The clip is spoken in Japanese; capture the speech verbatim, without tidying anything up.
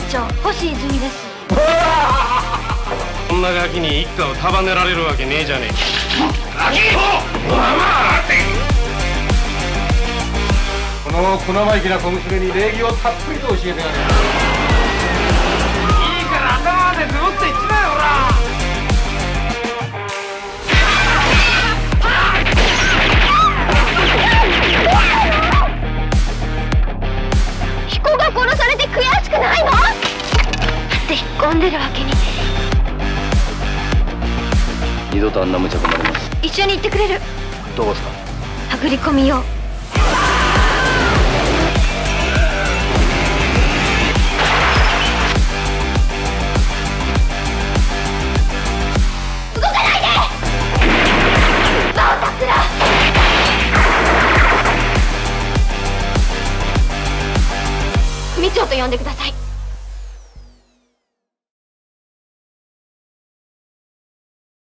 長星泉です。 こんなガキに一家を束ねられるわけねえじゃねえか。ガキ！ この小生意気な小娘に礼儀をたっぷりと教えてやれ。いいから頭までズボッといっちまえ、ほら。 彦が殺されて悔しくないの？なんで引っ込んでるわけに。 二度とあんな無茶困ります。 一緒に行ってくれる？ どこですか？ はぐり込みよう。動かないで！バオタスラ！組長と呼んでください。